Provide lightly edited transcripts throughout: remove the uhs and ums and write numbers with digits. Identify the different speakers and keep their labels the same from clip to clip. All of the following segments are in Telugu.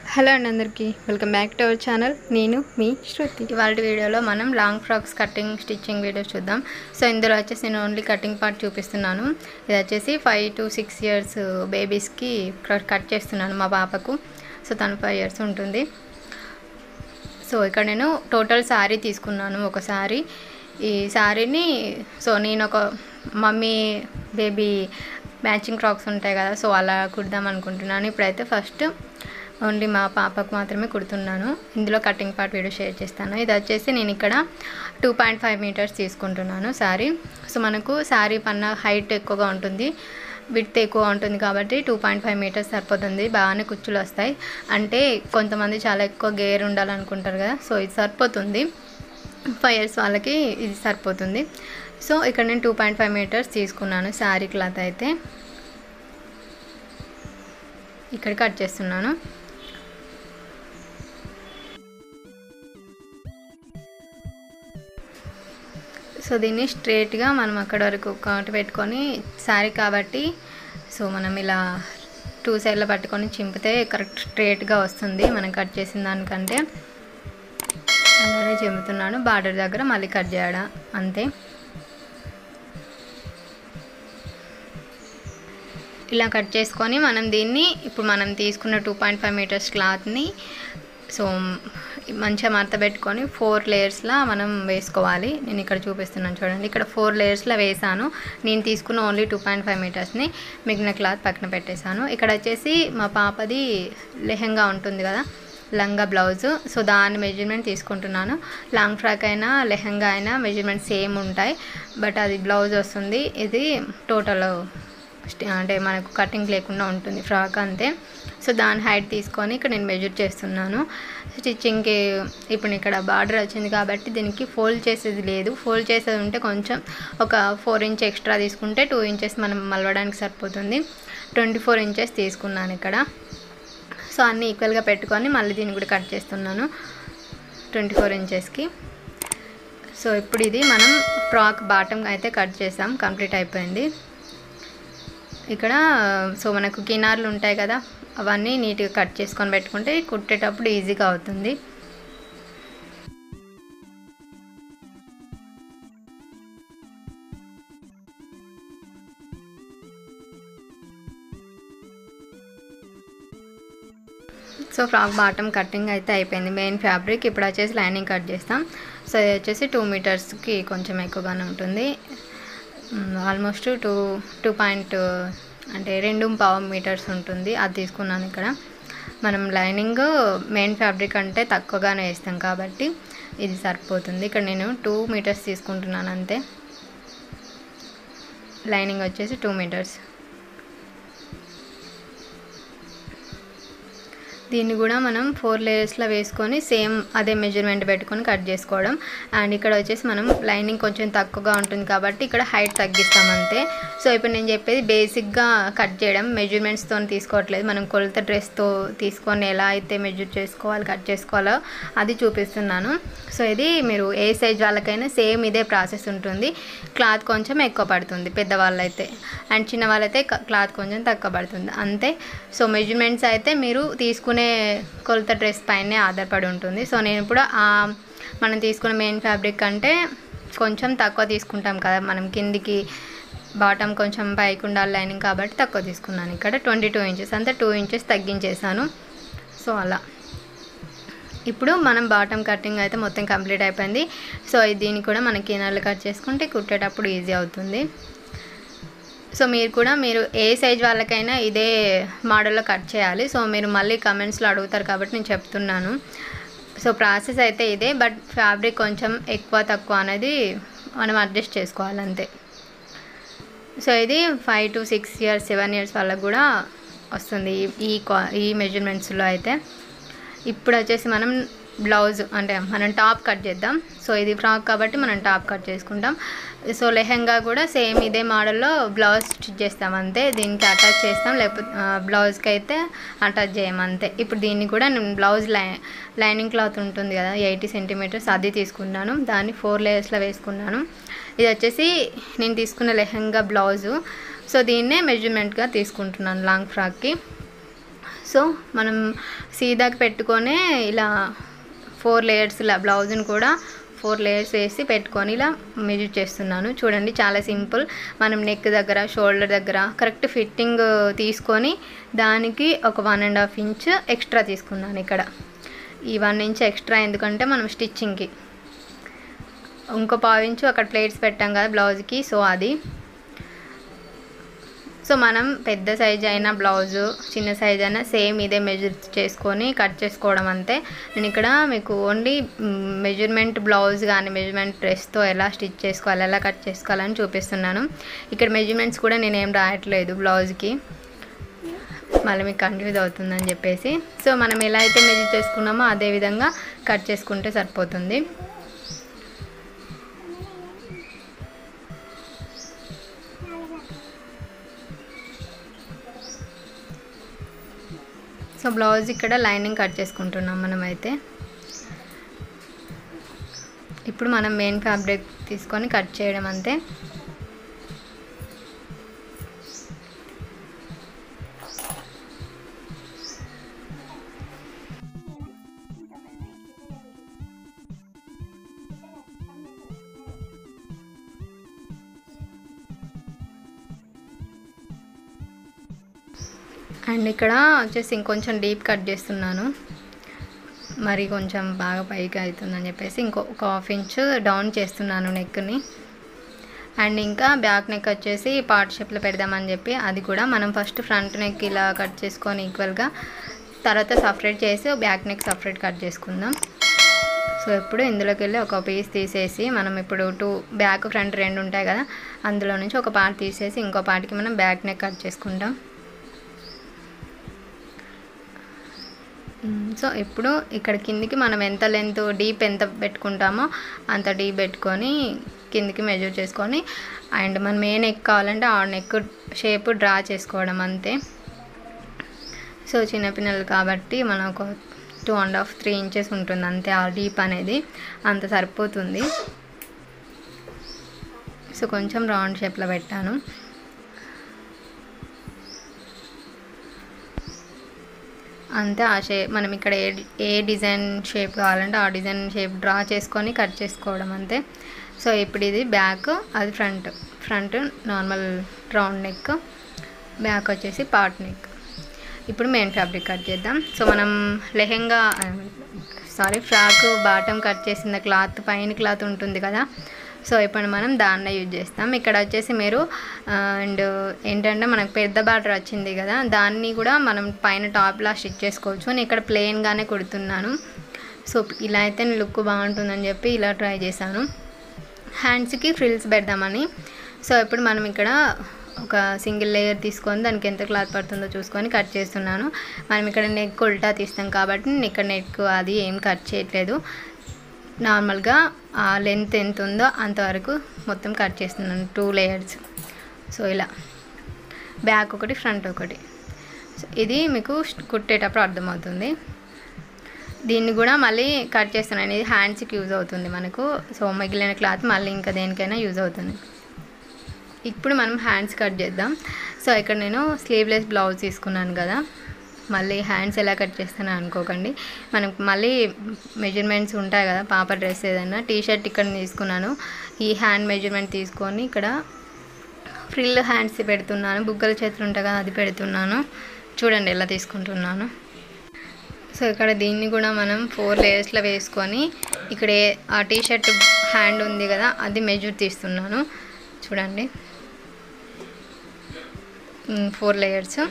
Speaker 1: హలో అండి అందరికీ welcome back to our channel. నేను మీ శృతి. ఇవాళ వీడియోలో మనం long frocks cutting stitching video చూద్దాం. సో ఇందులో వచ్చేసి నేను ఓన్లీ కటింగ్ పార్ట్ చూపిస్తున్నాను. ఇది వచ్చేసి 5 to 6 years బేబీస్కి కట్ చేస్తున్నాను మా పాపకు. సో తను 5 years ఉంటుంది. సో ఇక్కడ నేను టోటల్ శారీ తీసుకున్నాను. ఒక శారీ, ఈ శారీని సో నేను ఒక మమ్మీ బేబీ మ్యాచింగ్ ఫ్రాక్స్ ఉంటాయి కదా, సో అలా కుడదాం అనుకుంటున్నాను. ఇప్పుడైతే ఫస్ట్ ఓన్లీ మా పాపకు మాత్రమే కుడుతున్నాను. ఇందులో కటింగ్ పార్ట్ వీడియో షేర్ చేస్తాను. ఇది వచ్చేసి నేను ఇక్కడ 2.5 meters తీసుకుంటున్నాను శారీ. సో మనకు శారీ పన్న హైట్ ఎక్కువగా ఉంటుంది, విడ్త్ ఎక్కువ ఉంటుంది కాబట్టి 2.5 meters సరిపోతుంది. బాగానే కుచ్చులు వస్తాయి. అంటే కొంతమంది చాలా ఎక్కువ గేర్ ఉండాలనుకుంటారు కదా, సో ఇది సరిపోతుంది. 5 years వాళ్ళకి ఇది సరిపోతుంది. సో ఇక్కడ నేను 2.5 meters తీసుకున్నాను శారీ క్లాత్. అయితే ఇక్కడ కట్ చేస్తున్నాను. సో దీన్ని స్ట్రేట్గా మనం అక్కడ వరకు కౌంట్ పెట్టుకొని, శారీ కాబట్టి సో మనం ఇలా 2 sides పట్టుకొని చింపితే కరెక్ట్ స్ట్రేట్గా వస్తుంది మనం కట్ చేసిన దానికంటే. అలానే చింపుతున్నాను. బార్డర్ దగ్గర మళ్ళీ కట్ చేయడం అంతే. ఇలా కట్ చేసుకొని మనం దీన్ని ఇప్పుడు మనం తీసుకున్న 2.5 meters క్లాత్ని సో మంచిగా మడత పెట్టుకొని 4 layers మనం వేసుకోవాలి. నేను ఇక్కడ చూపిస్తున్నాను చూడండి. ఇక్కడ 4 layers వేసాను. నేను తీసుకున్న ఓన్లీ 2.5 metersని, మిగిలిన క్లాత్ పక్కన పెట్టేశాను. ఇక్కడ వచ్చేసి మా పాపది లెహంగా ఉంటుంది కదా, లంగా బ్లౌజ్. సో దాని మెజర్మెంట్ తీసుకుంటున్నాను. లాంగ్ ఫ్రాక్ అయినా లెహంగా అయినా మెజర్మెంట్ సేమ్ ఉంటాయి, బట్ అది బ్లౌజ్ వస్తుంది. ఇది టోటల్ అంటే మనకు కటింగ్ లేకుండా ఉంటుంది ఫ్రాక్ అంతే. సో దాని హైట్ తీసుకొని ఇక్కడ నేను మెజర్ చేస్తున్నాను స్టిచ్చింగ్కి. ఇప్పుడు ఇక్కడ బార్డర్ వచ్చింది కాబట్టి దీనికి ఫోల్డ్ చేసేది లేదు. ఫోల్డ్ చేసేది ఉంటే కొంచెం ఒక 4 inches ఎక్స్ట్రా తీసుకుంటే 2 inches మనం మలవడానికి సరిపోతుంది. 24 inches తీసుకున్నాను ఇక్కడ. సో అన్నీ ఈక్వల్గా పెట్టుకొని మళ్ళీ దీన్ని కూడా కట్ చేస్తున్నాను 24 inchesకి. సో ఇప్పుడు ఇది మనం ఫ్రాక్ బాటమ్ అయితే కట్ చేసాం, కంప్లీట్ అయిపోయింది. ఇక్కడ సో మనకు కినార్లు ఉంటాయి కదా, అవన్నీ నీట్గా కట్ చేసుకొని పెట్టుకుంటే కుట్టేటప్పుడు ఈజీగా అవుతుంది. సో ఫ్రాక్ బాటమ్ కటింగ్ అయితే అయిపోయింది. మెయిన్ ఫ్యాబ్రిక్ ఇప్పుడు వచ్చేసి లైనింగ్ కట్ చేస్తాం. సో ఇది వచ్చేసి 2 metersకి కొంచెం ఎక్కువగానే ఉంటుంది. ఆల్మోస్ట్ 2 అంటే 2.5 meters ఉంటుంది. అది తీసుకున్నాను. ఇక్కడ మనం లైనింగ్ మెయిన్ ఫ్యాబ్రిక్ అంటే తక్కువగానే వేస్తాం కాబట్టి ఇది సరిపోతుంది. ఇక్కడ నేను 2 meters తీసుకుంటున్నాను అంతే. లైనింగ్ వచ్చేసి 2 meters. దీన్ని కూడా మనం 4 layers వేసుకొని సేమ్ అదే మెజర్మెంట్ పెట్టుకొని కట్ చేసుకోవడం. అండ్ ఇక్కడ వచ్చేసి మనం లైనింగ్ కొంచెం తక్కువగా ఉంటుంది కాబట్టి ఇక్కడ హైట్ తగ్గిస్తాం అంతే. సో ఇప్పుడు నేను చెప్పేది బేసిక్గా కట్ చేయడం, మెజర్మెంట్స్తో తీసుకోవట్లేదు. మనం కొలత డ్రెస్తో తీసుకొని ఎలా అయితే మెజర్ చేసుకోవాలి, కట్ చేసుకోవాలో అది చూపిస్తున్నాను. సో ఇది మీరు ఏ సైజ్ వాళ్ళకైనా సేమ్ ఇదే ప్రాసెస్ ఉంటుంది. క్లాత్ కొంచెం ఎక్కువ పడుతుంది పెద్దవాళ్ళైతే, అండ్ చిన్న వాళ్ళైతే క్లాత్ కొంచెం తక్కువ పడుతుంది అంతే. సో మెజర్మెంట్స్ అయితే మీరు తీసుకునే కొలత డ్రెస్ పైనే ఆధారపడి ఉంటుంది. సో నేను ఇప్పుడు మనం తీసుకున్న మెయిన్ ఫ్యాబ్రిక్ అంటే కొంచెం తక్కువ తీసుకుంటాం కదా, మనం కిందికి బాటమ్ కొంచెం పైకి ఉండాలి లైనింగ్ కాబట్టి తక్కువ తీసుకున్నాను. ఇక్కడ 22 inches అంతే, 2 inches తగ్గించేసాను. సో అలా ఇప్పుడు మనం బాటమ్ కటింగ్ అయితే మొత్తం కంప్లీట్ అయిపోయింది. సో దీన్ని కూడా మన కినార్లు కట్ చేసుకుంటే కుట్టేటప్పుడు ఈజీ అవుతుంది. సో మీరు ఏ సైజ్ వాళ్ళకైనా ఇదే మోడల్లో కట్ చేయాలి. సో మీరు మళ్ళీ కమెంట్స్లో అడుగుతారు కాబట్టి నేను చెప్తున్నాను. సో ప్రాసెస్ అయితే ఇదే, బట్ ఫ్యాబ్రిక్ కొంచెం ఎక్కువ తక్కువ అనేది మనం అడ్జస్ట్ చేసుకోవాలి అంతే. సో ఇది 5 to 6 years 7 years వాళ్ళకు కూడా వస్తుంది ఈ మెజర్మెంట్స్లో అయితే. ఇప్పుడు వచ్చేసి మనం బ్లౌజ్ అంటే మనం టాప్ కట్ చేద్దాం. సో ఇది ఫ్రాక్ కాబట్టి మనం టాప్ కట్ చేసుకుంటాం. సో లెహంగా కూడా సేమ్ ఇదే మోడల్లో బ్లౌజ్ స్టిచ్ చేస్తాం అంతే. దీనికి అటాచ్ చేస్తాం, లేకపోతే బ్లౌజ్కి అయితే అటాచ్ చేయము అంతే. ఇప్పుడు దీన్ని కూడా నేను బ్లౌజ్ లైనింగ్ క్లాత్ ఉంటుంది కదా 80 centimeters, అది తీసుకున్నాను. దాన్ని 4 layers వేసుకున్నాను. ఇది వచ్చేసి నేను తీసుకున్న లెహంగా బ్లౌజు. సో దీన్నే మెజర్మెంట్గా తీసుకుంటున్నాను లాంగ్ ఫ్రాక్కి. సో మనం సీదాకి పెట్టుకొని ఇలా 4 లేయర్స్ ఇలా బ్లౌజ్ని కూడా 4 లేయర్స్ వేసి పెట్టుకొని ఇలా మెజర్ చేస్తున్నాను. చూడండి చాలా సింపుల్. మనం నెక్ దగ్గర షోల్డర్ దగ్గర కరెక్ట్ ఫిట్టింగ్ తీసుకొని దానికి ఒక 1.5 ఇంచ్ ఎక్స్ట్రా తీసుకున్నాను. ఇక్కడ ఈ 1 ఇంచ్ ఎక్స్ట్రా ఎందుకంటే మనం స్టిచ్చింగ్కి ఇంకో 1/2 ఇంచు అక్కడ ప్లేట్స్ పెట్టాం కదా బ్లౌజ్కి, సో అది. సో మనం పెద్ద సైజ్ అయినా బ్లౌజు చిన్న సైజ్ అయినా సేమ్ ఇదే మెజర్ చేసుకొని కట్ చేసుకోవడం అంతే. నేను ఇక్కడ మీకు ఓన్లీ మెజర్మెంట్ బ్లౌజ్ కానీ మెజర్మెంట్ డ్రెస్తో ఎలా స్టిచ్ చేసుకోవాలి ఎలా కట్ చేసుకోవాలని చూపిస్తున్నాను. ఇక్కడ మెజర్మెంట్స్ కూడా నేనేం రాయట్లేదు బ్లౌజ్కి, మళ్ళీ మీకు కన్ఫ్యూజ్ అవుతుందని చెప్పేసి. సో మనం ఎలా అయితే మెజర్ చేసుకున్నామో అదే విధంగా కట్ చేసుకుంటే సరిపోతుంది. సో బ్లౌజ్ ఇక్కడ లైనింగ్ కట్ చేసుకుంటున్నాం మనమైతే. ఇప్పుడు మనం మెయిన్ ఫ్యాబ్రిక్ తీసుకొని కట్ చేయడం అంతే. అండ్ ఇక్కడ వచ్చేసి ఇంకొంచెం డీప్ కట్ చేస్తున్నాను, మరి కొంచెం బాగా పైకి అవుతుందని చెప్పేసి ఒక 1/2 ఇంచ్ డౌన్ చేస్తున్నాను నెక్ని. అండ్ ఇంకా బ్యాక్ నెక్ వచ్చేసి పార్ట్ షేప్లో పెడదామని చెప్పి అది కూడా మనం ఫస్ట్ ఫ్రంట్ నెక్ ఇలా కట్ చేసుకొని ఈక్వల్గా, తర్వాత సపరేట్ చేసి బ్యాక్ నెక్ సపరేట్ కట్ చేసుకుందాం. సో ఇప్పుడు ఇందులోకి వెళ్ళి ఒక పీస్ తీసేసి మనం ఇప్పుడు బ్యాక్ ఫ్రంట్ 2 ఉంటాయి కదా, అందులో నుంచి ఒక పార్ట్ తీసేసి ఇంకో పార్ట్కి మనం బ్యాక్ నెక్ కట్ చేసుకుంటాం. సో ఇప్పుడు ఇక్కడ కిందికి మనం ఎంత లెంత్ డీప్ ఎంత పెట్టుకుంటామో అంత డీప్ పెట్టుకొని కిందికి మెజర్ చేసుకొని, అండ్ మనం ఏ నెక్ కావాలంటే ఆ నెక్ షేప్ డ్రా చేసుకోవడం అంతే. సో చిన్నపిల్లలు కాబట్టి మనం ఒక 2.5-3 ఇంచెస్ ఉంటుంది అంతే, ఆ డీప్ అనేది అంత సరిపోతుంది. సో కొంచెం రౌండ్ షేప్లో పెట్టాను. అంతే ఆ షేప్ మనం ఇక్కడ ఏ డిజైన్ షేప్ కావాలంటే ఆ డిజైన్ షేప్ డ్రా చేసుకొని కట్ చేసుకోవడం అంతే. సో ఇప్పుడు ఇది బ్యాక్, అది front normal round neck, back వచ్చేసి పార్ట్ నెక్. ఇప్పుడు మెయిన్ ఫ్యాబ్రిక్ కట్ చేద్దాం. సో మనం ఫ్రాక్ బాటమ్ కట్ చేసిన క్లాత్ పైన క్లాత్ ఉంటుంది కదా, సో ఇప్పుడు మనం దాన్నే యూజ్ చేస్తాం. ఇక్కడ వచ్చేసి మీరు అండ్ ఏంటంటే మనకు పెద్ద బార్డర్ వచ్చింది కదా, దాన్ని కూడా మనం పైన టాప్లా స్టిచ్ చేసుకోవచ్చు. నేను ఇక్కడ ప్లెయిన్గానే కుడుతున్నాను. సో ఇలా అయితే లుక్ బాగుంటుందని చెప్పి ఇలా ట్రై చేశాను. హ్యాండ్స్కి ఫ్రిల్స్ పెడదామని. సో ఇప్పుడు మనం ఇక్కడ ఒక సింగిల్ లేయర్ తీసుకొని దానికి ఎంత క్లాత్ పడుతుందో చూసుకొని కట్ చేస్తున్నాను. మనం ఇక్కడ నెక్ ఉల్టా తీస్తాం కాబట్టి నేను ఇక్కడ నెక్ అది ఏం కట్ చేయట్లేదు, నార్మల్గా ఆ లెంత్ ఎంత ఉందో అంతవరకు మొత్తం కట్ చేస్తున్నాను 2 లేయర్స్. సో ఇలా బ్యాక్ ఒకటి ఫ్రంట్ ఒకటి. సో ఇది మీకు కుట్టేటప్పుడు అర్థమవుతుంది. దీన్ని కూడా మళ్ళీ కట్ చేస్తున్నాను, ఇది హ్యాండ్స్కి యూజ్ అవుతుంది మనకు. సో మిగిలిన క్లాత్ మళ్ళీ ఇంకా దేనికైనా యూజ్ అవుతుంది. ఇప్పుడు మనం హ్యాండ్స్ కట్ చేద్దాం. సో ఇక్కడ నేను స్లీవ్లెస్ బ్లౌజ్ తీసుకున్నాను కదా, మళ్ళీ హ్యాండ్స్ ఎలా కట్ చేస్తానో అనుకోకండి. మనకు మళ్ళీ మెజర్మెంట్స్ ఉంటాయి కదా, పాప డ్రెస్ ఏదైనా టీషర్ట్ ఇక్కడ తీసుకున్నాను. ఈ హ్యాండ్ మెజర్మెంట్ తీసుకొని ఇక్కడ ఫ్రిల్ హ్యాండ్స్ పెడుతున్నాను, బుగ్గల చేతులు ఉంటాయి కదా అది పెడుతున్నాను. చూడండి ఎలా తీసుకుంటున్నాను. సో ఇక్కడ దీన్ని కూడా మనం 4 లేయర్స్లో వేసుకొని ఇక్కడ ఆ టీషర్ట్ హ్యాండ్ ఉంది కదా అది మెజర్ తీస్తున్నాను. చూడండి 4 లేయర్స్.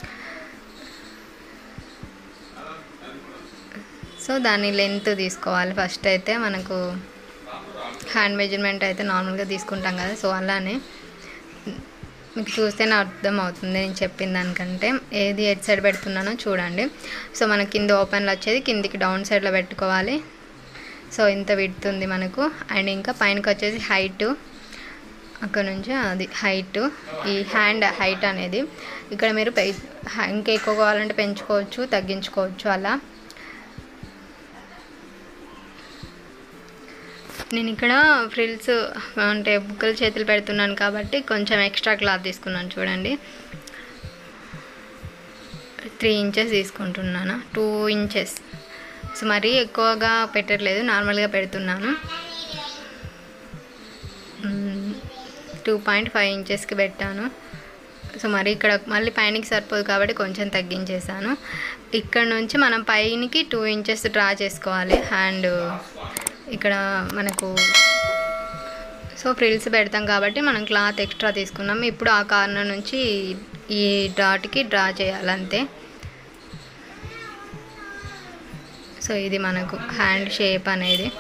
Speaker 1: సో దాని లెంత్ తీసుకోవాలి. ఫస్ట్ అయితే మనకు హ్యాండ్ మెజర్మెంట్ అయితే నార్మల్గా తీసుకుంటాం కదా, సో అలానే మీకు చూస్తేనే అర్థం అవుతుంది నేను చెప్పిన దానికంటే. ఏది ఎడ్ సైడ్ పెడుతున్నానో చూడండి. సో మనకి కింద ఓపెన్లో వచ్చేది కిందికి డౌన్ సైడ్లో పెట్టుకోవాలి. సో ఇంత విడ్త్ ఉంది మనకు. అండ్ ఇంకా పైనకి వచ్చేసి హైట్, అక్కడ నుంచి అది హైట్, ఈ హ్యాండ్ హైట్ అనేది ఇక్కడ మీరు ఇంకా ఎక్కువ కావాలంటే పెంచుకోవచ్చు, తగ్గించుకోవచ్చు. అలా నేను ఇక్కడ ఫ్రిల్స్ అంటే బుగ్గల చేతులు పెడుతున్నాను కాబట్టి కొంచెం ఎక్స్ట్రా క్లాత్ తీసుకున్నాను. చూడండి 3 ఇంచెస్ తీసుకుంటున్నాను, 2 ఇంచెస్. సో మరీ ఎక్కువగా పెట్టట్లేదు, నార్మల్గా పెడుతున్నాను. 2.5 ఇంచెస్కి పెట్టాను. సో మరి ఇక్కడ మళ్ళీ పైనకి సరిపోదు కాబట్టి కొంచెం తగ్గించేసాను. ఇక్కడ నుంచి మనం పైనకి 2 ఇంచెస్ డ్రా చేసుకోవాలి హ్యాండ్. ఇక్కడ మనకు సో ఫ్రిల్స్ పెడతాం కాబట్టి మనం క్లాత్ ఎక్స్ట్రా తీసుకున్నాం. ఇప్పుడు ఆ కార్నర్ నుంచి ఈ డాట్కి డ్రా చేయాలంతే. సో ఇది మనకు హ్యాండ్ షేప్ అనేది,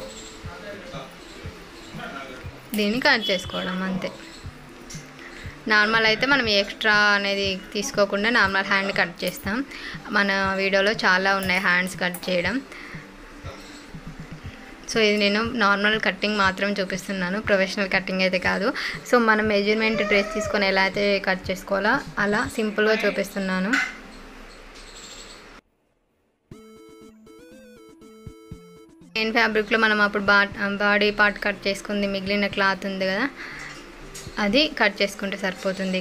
Speaker 1: దీన్ని కట్ చేసుకోవడం అంతే. నార్మల్ అయితే మనం ఎక్స్ట్రా అనేది తీసుకోకుండా నార్మల్ హ్యాండ్ కట్ చేస్తాం. మన వీడియోలో చాలా ఉన్నాయి హ్యాండ్స్ కట్ చేయడం. సో ఇది నేను నార్మల్ కటింగ్ మాత్రం చూపిస్తున్నాను, ప్రొఫెషనల్ కటింగ్ అయితే కాదు. సో మనం మెజర్మెంట్ డ్రెస్ తీసుకొని ఎలా అయితే కట్ చేసుకోవాలో అలా సింపుల్గా చూపిస్తున్నాను. మెయిన్ ఫ్యాబ్రిక్లో మనం అప్పుడు బాడీ పార్ట్ కట్ చేసుకుంది, మిగిలిన క్లాత్ ఉంది కదా, అది కట్ చేసుకుంటే సరిపోతుంది.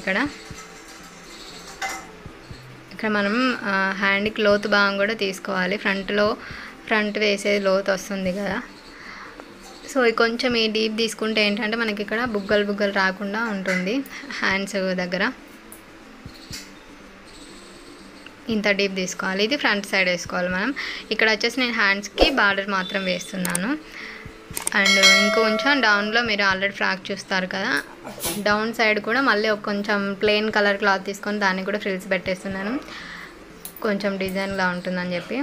Speaker 1: ఇక్కడ మనం హ్యాండ్కి లోతు భాగం కూడా తీసుకోవాలి. ఫ్రంట్ వేసేది లోతు వస్తుంది కదా, సో కొంచెం ఈ డీప్ తీసుకుంటే ఏంటంటే మనకి ఇక్కడ బుగ్గలు రాకుండా ఉంటుంది హ్యాండ్స్ దగ్గర. ఇంత డీప్ తీసుకోవాలి. ఇది ఫ్రంట్ సైడ్ వేసుకోవాలి మనం. ఇక్కడ వచ్చేసి నేను హ్యాండ్స్కి బార్డర్ మాత్రం వేస్తున్నాను. అండ్ ఇంకొంచెం డౌన్లో మీరు ఆల్రెడీ ఫ్రాక్ చూస్తారు కదా, డౌన్ సైడ్ కూడా మళ్ళీ కొంచెం ప్లెయిన్ కలర్ క్లాత్ తీసుకొని దాన్ని కూడా ఫ్రిల్స్ పెట్టేస్తున్నాను, కొంచెం డిజైన్లా ఉంటుందని చెప్పి.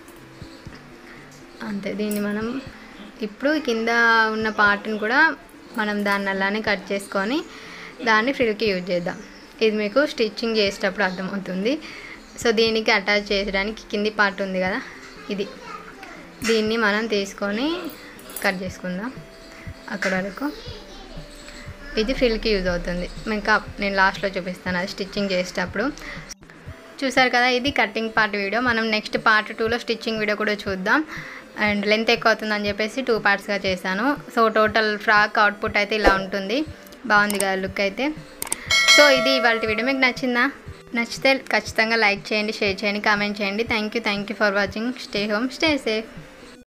Speaker 1: అంతే. దీన్ని మనం ఇప్పుడు కింద ఉన్న పార్ట్ని కూడా మనం దాన్ని అలానే కట్ చేసుకొని దాన్ని ఫ్రిల్కి యూజ్ చేద్దాం. ఇది మీకు స్టిచ్చింగ్ చేసేటప్పుడు అర్థమవుతుంది. సో దీనికి అటాచ్ చేయడానికి కింది పార్ట్ ఉంది కదా, దీన్ని మనం తీసుకొని కట్ చేసుకుందాం అక్కడ వరకు. ఇది ఫ్రిల్కి యూజ్ అవుతుంది. ఇంకా నేను లాస్ట్లో చూపిస్తాను అది స్టిచ్చింగ్ చేసేటప్పుడు. చూసారు కదా, ఇది కటింగ్ పార్ట్ వీడియో. మనం నెక్స్ట్ పార్ట్ 2లో స్టిచ్చింగ్ వీడియో కూడా చూద్దాం. అండ్ లెంత్ ఎక్కువ అవుతుందని చెప్పేసి 2 పార్ట్స్గా చేశాను. సో టోటల్ ఫ్రాక్ అవుట్పుట్ అయితే ఇలా ఉంటుంది. బాగుంది కదా లుక్ అయితే. సో ఇది ఇవాళ వీడియో. మీకు నచ్చిందా? నచ్చితే ఖచ్చితంగా లైక్ చేయండి, షేర్ చేయండి, కామెంట్ చేయండి. Thank you for watching. Stay home, stay safe.